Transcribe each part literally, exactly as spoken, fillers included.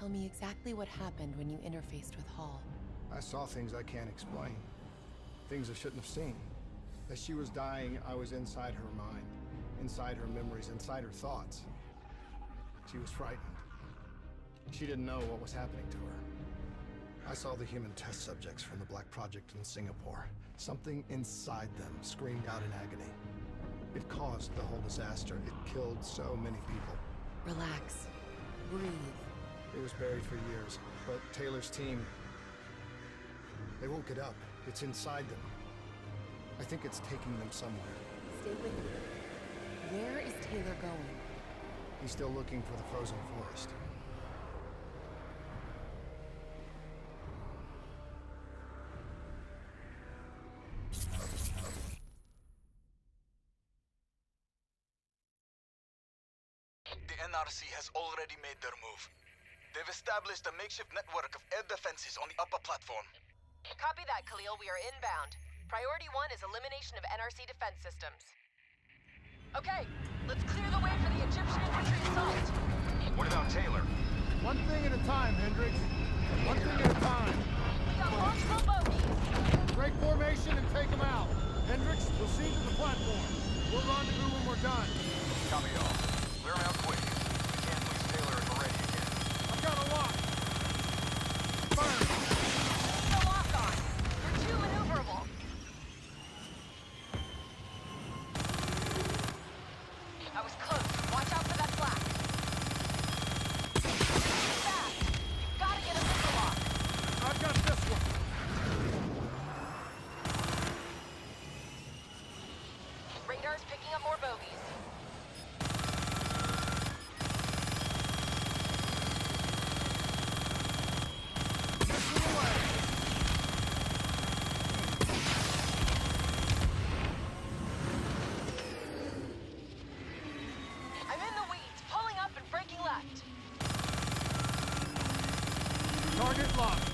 tell me exactly what happened when you interfaced with Hall? I saw things I can't explain. Things I shouldn't have seen. As she was dying, I was inside her mind, inside her memories, inside her thoughts. She was frightened. She didn't know what was happening to her. I saw the human test subjects from the Black Project in Singapore. Something inside them screamed out in agony. It caused the whole disaster. It killed so many people. Relax. Breathe. It was buried for years, but Taylor's team, they won't get up. It's inside them. I think it's taking them somewhere. Stay with me. Where is Taylor going? He's still looking for the frozen forest. The N R C has already made their move. They've established a makeshift network of air defenses on the upper platform. Copy that, Khalil. We are inbound. Priority one is elimination of N R C defense systems. Okay, let's clear the way for the Egyptian infantry assault. What about Taylor? One thing at a time, Hendricks. One thing at a time. We got multiple bogeys. Break formation and take them out. Hendricks, proceed to the platform. We'll rendezvous when we're done. Copy all. Clear them out quick. We can't lose Taylor and Moretti again. I've got a lock. Fire! Put the lock on. They're too maneuverable. I was close. Watch out for that flak. Fast. You've got to get a missile lock. I've got this one. Radar's picking up more bogeys. I'm in the weeds, pulling up and breaking left. Target locked.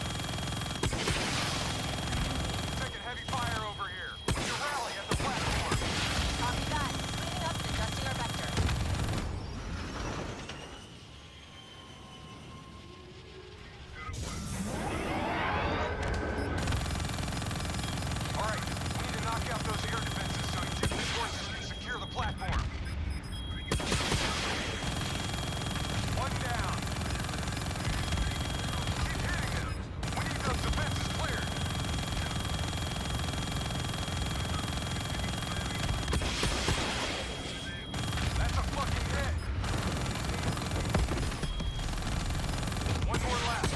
Taking heavy fire over here. We need to rally at the platform. Copy that. Cleaning up and adjusting our vector. All right, we need to knock out those air defenses so Egyptian forces can secure the platform. One down. Keep hitting it. We need those defenses cleared. That's a fucking hit. One more left.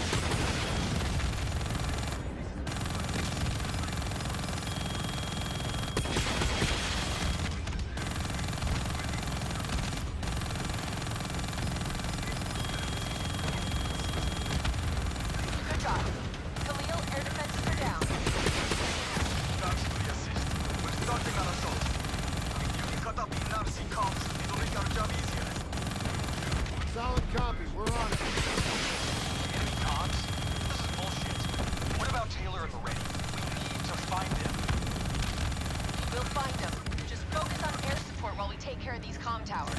Good job. Khalil, air defenses are down. Thanks for the assist. We're starting our assault. If you can cut up the N R C comms, it'll make our job easier. Solid copy. We're on it. Enemy comms? This is bullshit. What about Taylor and Moretti? We need to find them. We'll find them. Just focus on air support while we take care of these comm towers.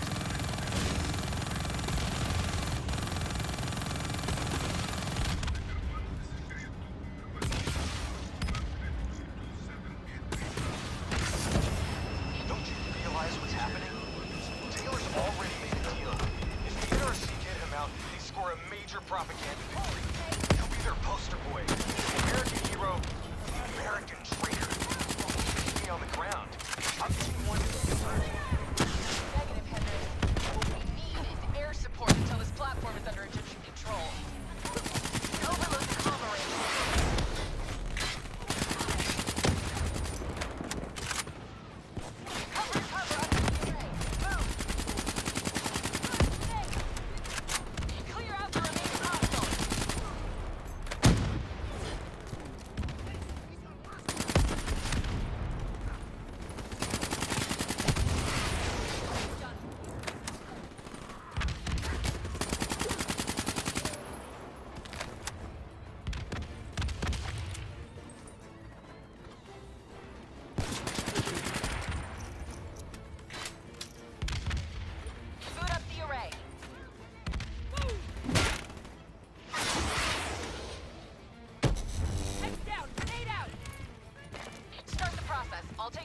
Don't you realize what's happening? Taylor's already made a deal. If the N R C get him out, they score a major propaganda victory. He'll be their poster boy. American hero, American traitor. Keep me on the ground. I'm team one to the thirty. Negative, Henry. What we need is air support until this platform is under Egyptian control. Overload the comm array. Cover, cover, under the array. Move! Clear out the remaining hostiles.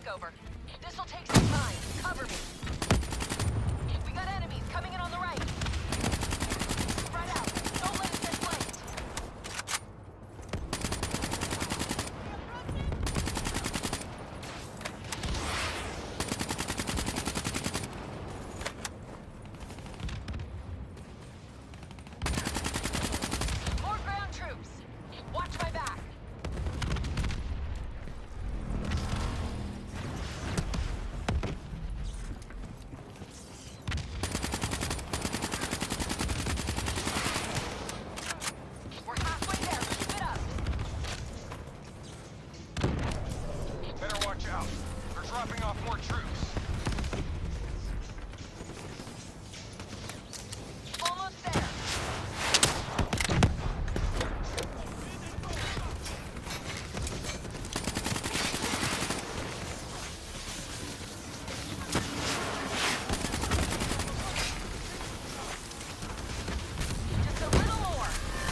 takeover. This'll take some time. Cover me. We got enemies coming in on the right. Spread out. Don't let us get flanked. More ground troops. Watch my back. We're halfway there. Keep it up. Better watch out. They're dropping off more troops. Almost there. Just a little more.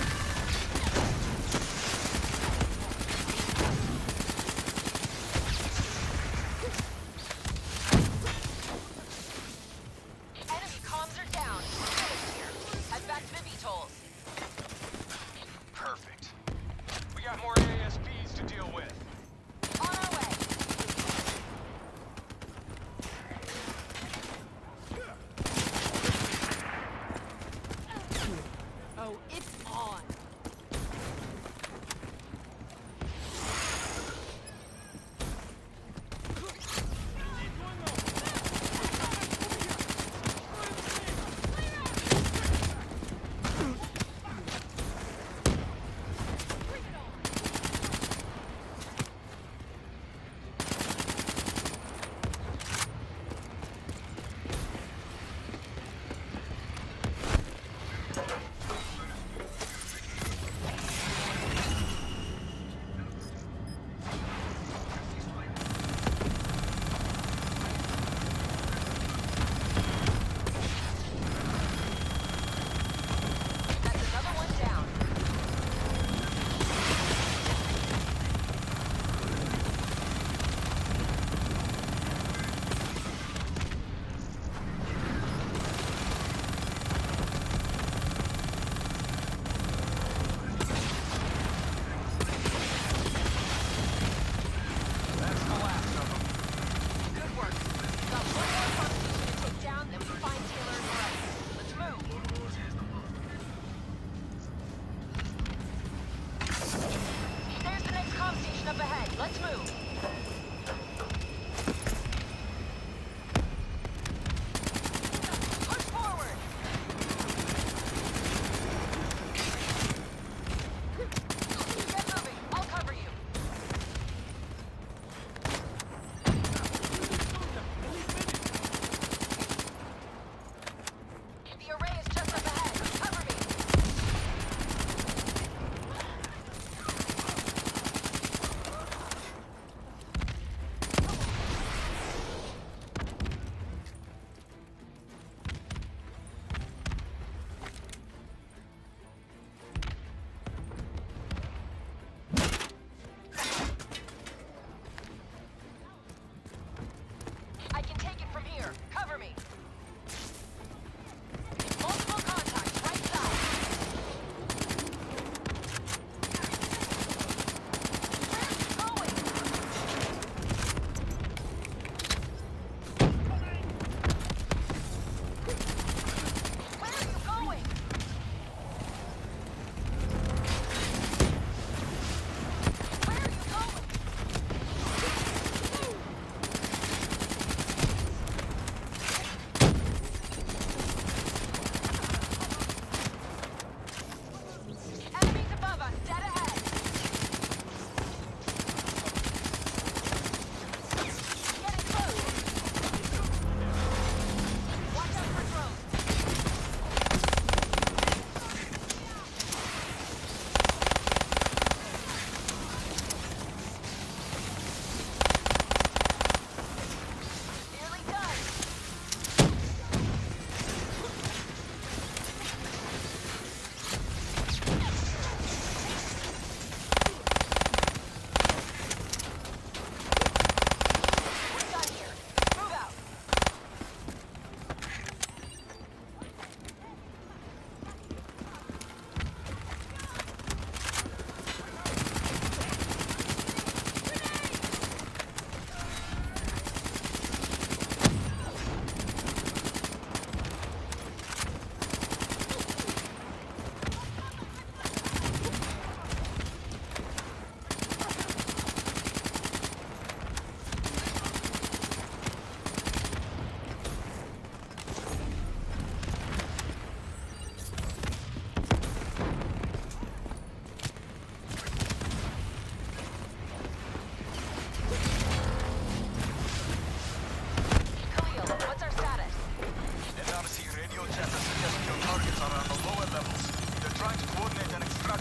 Enemy comms are down. We're finished here. Head back to the V tolls. Perfect. We got more A S Ps to deal with. On our way. Oh, it's on.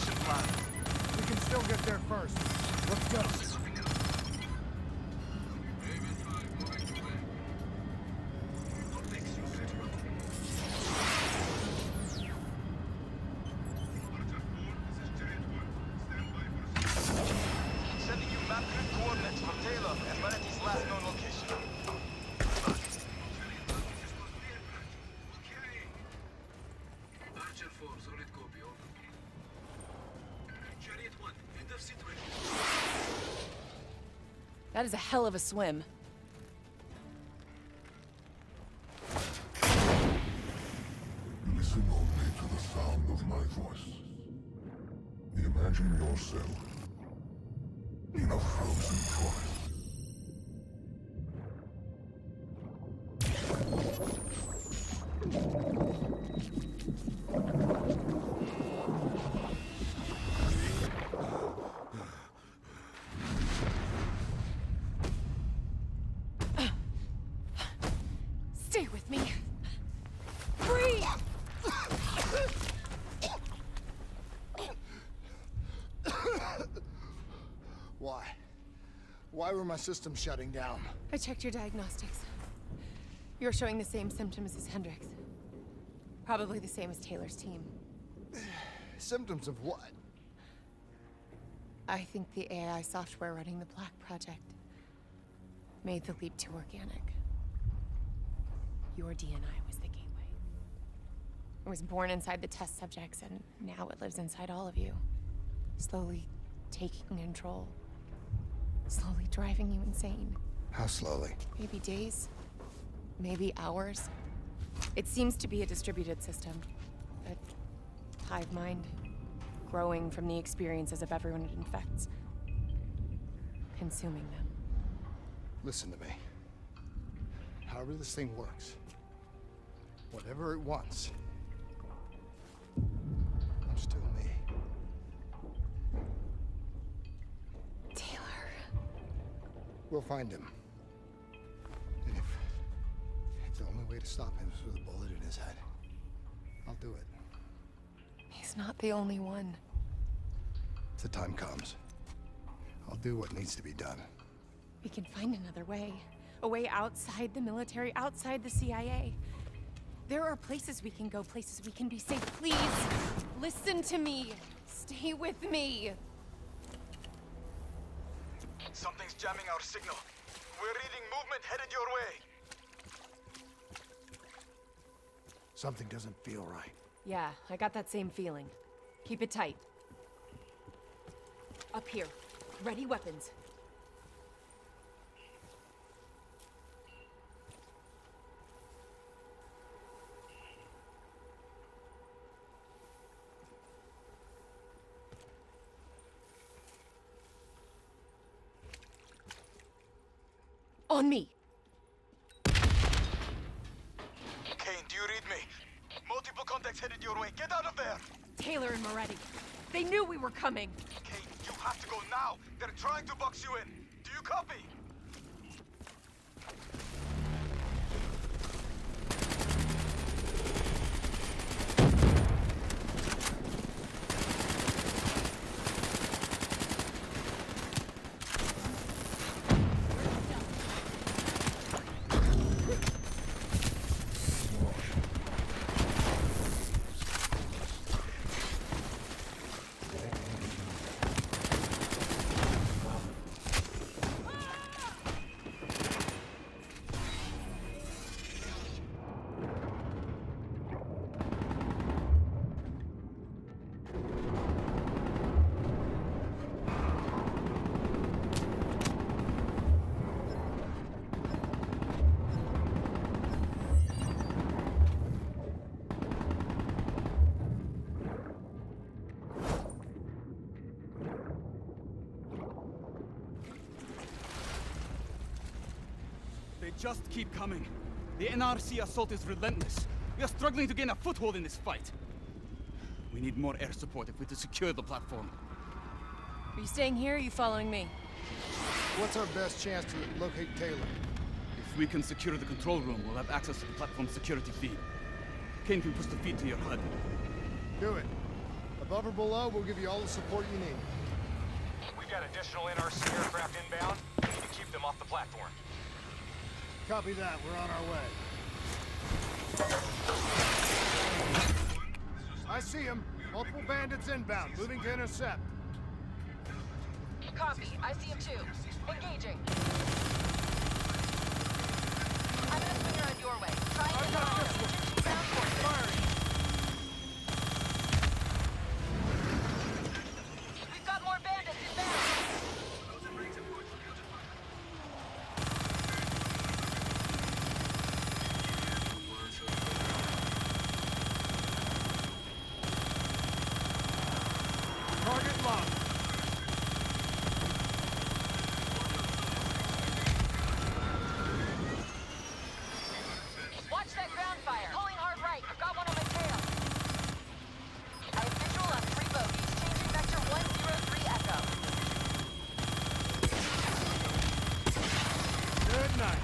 extraction plan. We can still get there first. Let's go. Sending you map grid coordinates for Taylor and Verity's last known location. Archer four, solid copy, over. Chariot one, end of situation. That is a hell of a swim. Listen only to the sound of my voice. Imagine yourself in a frozen forest. Stay with me. Breathe! Why? Why were my systems shutting down? I checked your diagnostics. You're showing the same symptoms as Hendricks. Probably the same as Taylor's team. Symptoms of what? I think the A I software running the Black Project made the leap to organic. Your D N I was the gateway. It was born inside the test subjects, and now it lives inside all of you. Slowly taking control. Slowly driving you insane. How slowly? Maybe days. Maybe hours. It seems to be a distributed system. A hive mind. Growing from the experiences of everyone it infects. Consuming them. Listen to me. However this thing works, whatever it wants, I'm still me. Taylor. We'll find him. And if, if the only way to stop him is with a bullet in his head, I'll do it. He's not the only one. If the time comes, I'll do what needs to be done. We can find another way. A way outside the military, outside the C I A. There are places we can go, places we can be safe. Please, listen to me. Stay with me. Something's jamming our signal. We're reading movement headed your way. Something doesn't feel right. Yeah, I got that same feeling. Keep it tight. Up here. Ready weapons. On me! Kane, do you read me? Multiple contacts headed your way. Get out of there! Taylor and Moretti. They knew we were coming. Kane, you have to go now. They're trying to box you in. Do you copy? They just keep coming. The N R C assault is relentless. We are struggling to gain a foothold in this fight. We need more air support if we're to secure the platform. Are you staying here or are you following me? What's our best chance to locate Taylor? If we can secure the control room, we'll have access to the platform's security feed. Kane can push the feed to your H U D. Do it. But Above or below, we'll give you all the support you need. We've got additional N R C aircraft inbound. We need to keep them off the platform. Copy that. We're on our way. I see him. Multiple bandits inbound, moving to intercept. Copy. I see him too. Engaging. I'm gonna swing around your way. Try and get on Egyptian ground forces. Firing. We've got more bandits inbound. Target locked. Watch that ground fire. Pulling hard right. I've got one on my tail. I have visual on three bogies. Changing vector one zero three Echo. Good night.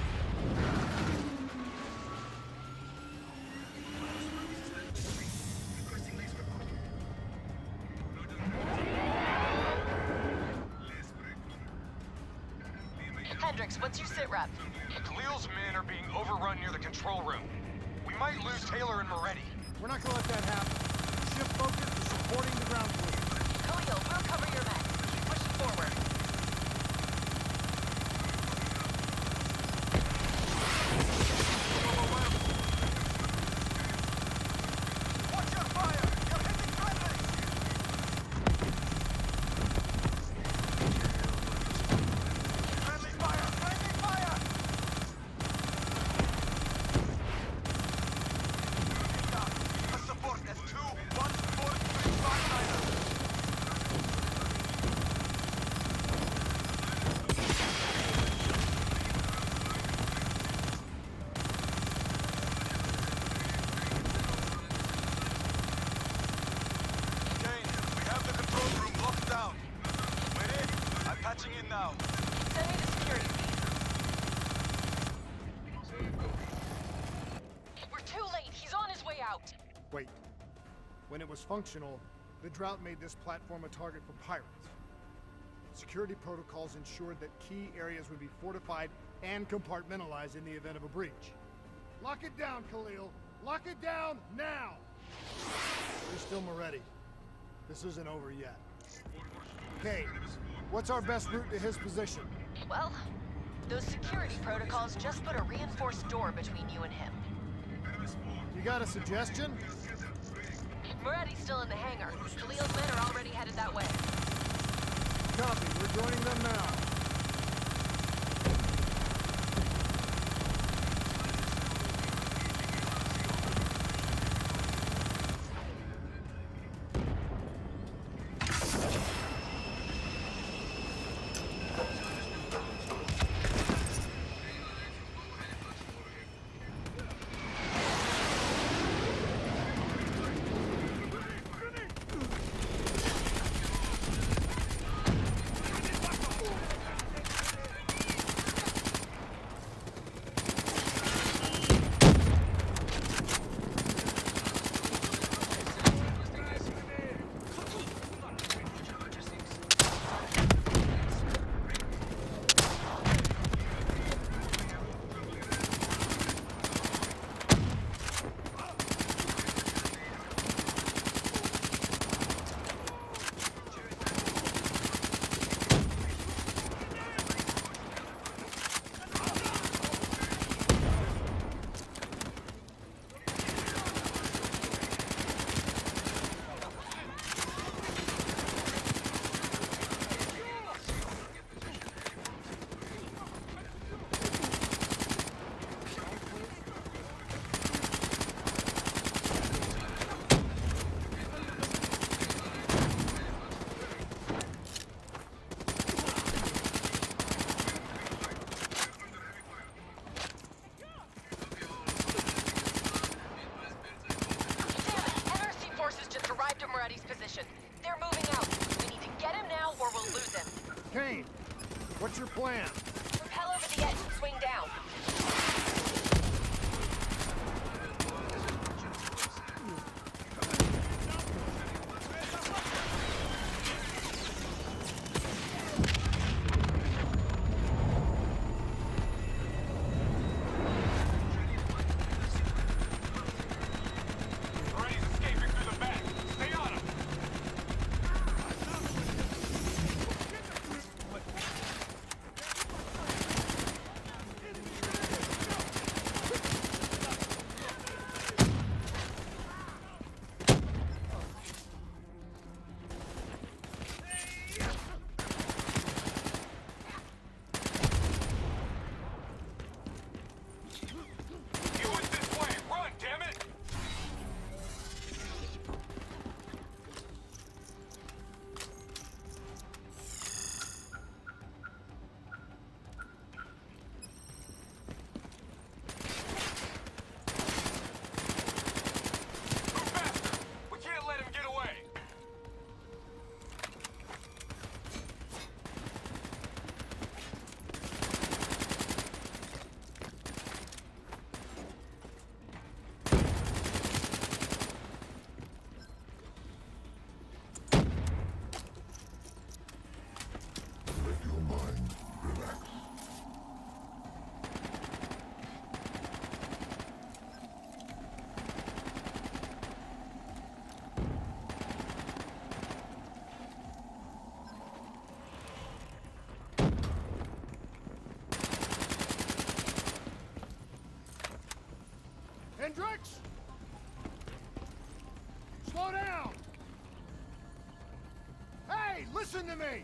Hendricks, what's your sit rep? Khalil's men are being overrun near the control room. We might lose Taylor and Moretti. We're not gonna let that happen. Shift focus to supporting the ground forces. Khalil, we'll cover your men. Keep pushing forward. Watch your fire! You're hitting friendlies! Friendly fire! Friendly fire! A support S two one four three five nine. Kane, we have the control room locked down. We're in. I'm patching in now. Send me the security feed. We're too late. He's on his way out. Wait. When it was functional, the drought made this platform a target for pirates. Security protocols ensured that key areas would be fortified and compartmentalized in the event of a breach. Lock it down, Khalil. Lock it down now! There's still Moretti. This isn't over yet. Kane, what's our best route to his position? Well, those security protocols just put a reinforced door between you and him. You got a suggestion? Moretti's still in the hangar. Khalil's men are already headed that way. Copy. We're joining them now. Kane, what's your plan? Rappel over the edge and swing down. Listen to me!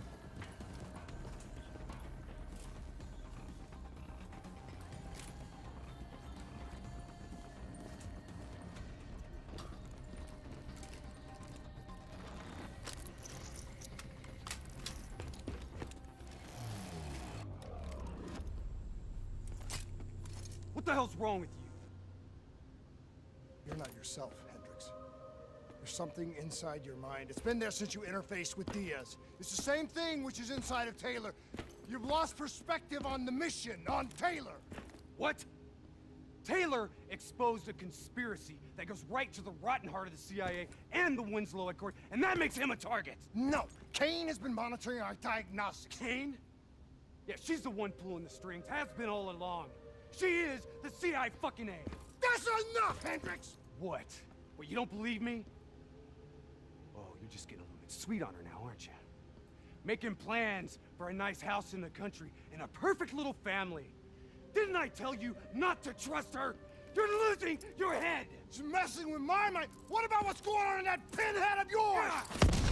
What the hell's wrong with you? You're not yourself, Hendricks. There's something inside your mind. It's been there since you interfaced with Diaz. It's the same thing which is inside of Taylor. You've lost perspective on the mission, on Taylor. What? Taylor exposed a conspiracy that goes right to the rotten heart of the C I A and the Winslow Accord, and that makes him a target. No! Kane has been monitoring our diagnostics. Kane? Yeah, she's the one pulling the strings, has been all along. She is the C I fucking A. That's enough, Hendricks! What? What, you don't believe me? Oh, you're just getting a little bit sweet on her now, aren't you? Making plans for a nice house in the country and a perfect little family. Didn't I tell you not to trust her? You're losing your head! She's messing with my mind. What about what's going on in that pinhead of yours? Ah!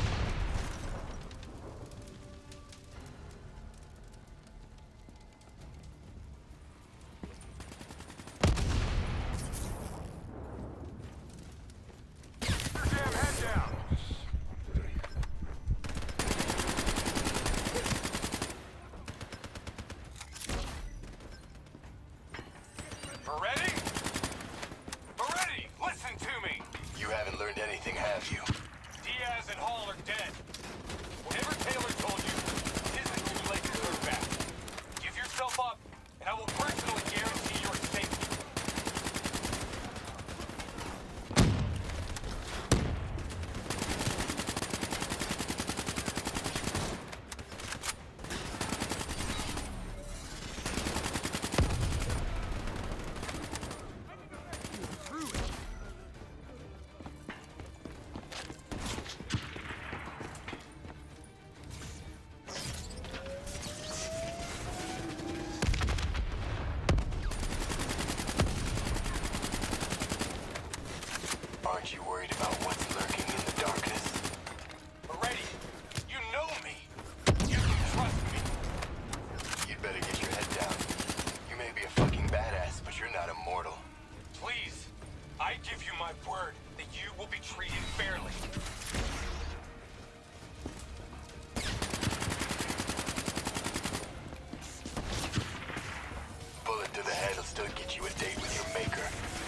Aren't you worried about what's lurking in the darkness? Moretti, you know me. You can trust me. You'd better get your head down. You may be a fucking badass, but you're not immortal. Please, I give you my word that you will be treated fairly. Bullet to the head will still get you a date with your maker.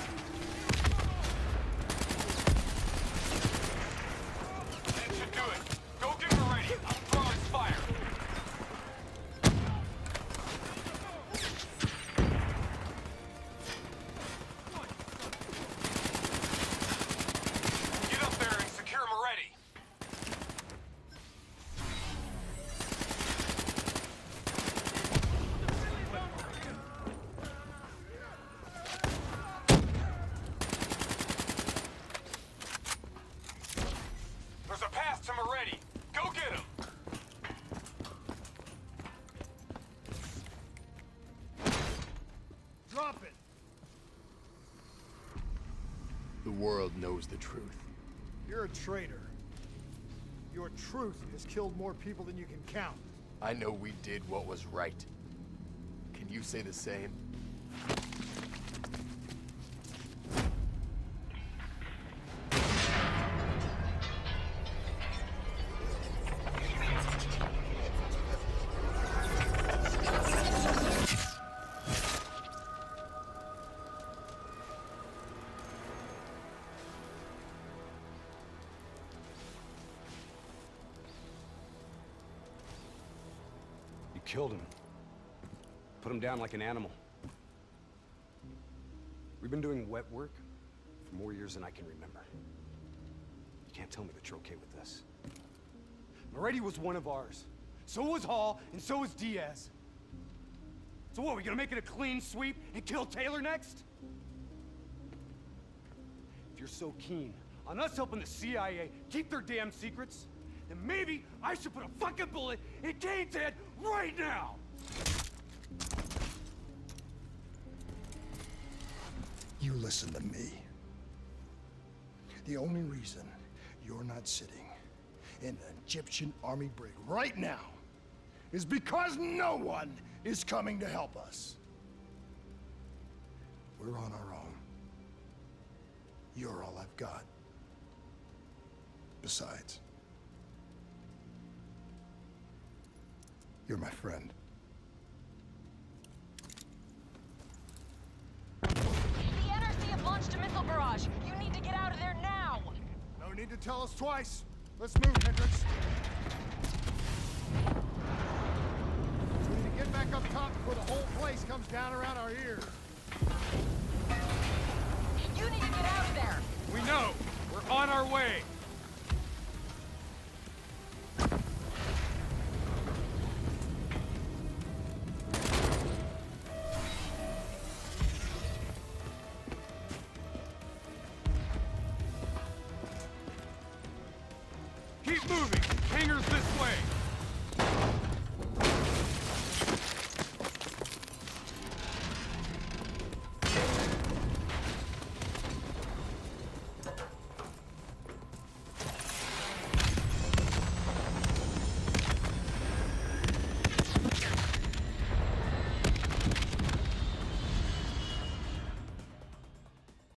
The world knows the truth. You're a traitor. Your truth has killed more people than you can count. I know we did what was right. Can you say the same? Killed him. Put him down like an animal. We've been doing wet work for more years than I can remember. You can't tell me that you're okay with this. Moretti was one of ours. So was Hall, and so was Diaz. So what, we gonna make it a clean sweep and kill Taylor next? If you're so keen on us helping the C I A keep their damn secrets, then maybe I should put a fucking bullet in Kane's head right now! You listen to me. The only reason you're not sitting in an Egyptian army brig right now is because no one is coming to help us. We're on our own. You're all I've got. Besides, you're my friend. The N R C have launched a missile barrage. You need to get out of there now. No need to tell us twice. Let's move, Hendricks. We need to get back up top before the whole place comes down around our ears. You need to get out of there. We know. We're on our way. Keep moving. Hangar's this way.